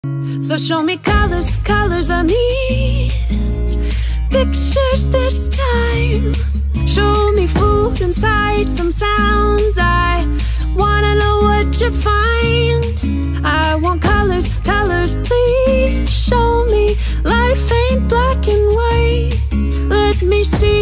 So show me colors, colors I need. Pictures this time. Show me food and sights and sounds. I wanna know what you find. I want colors, colors, please show me. Life ain't black and white. Let me see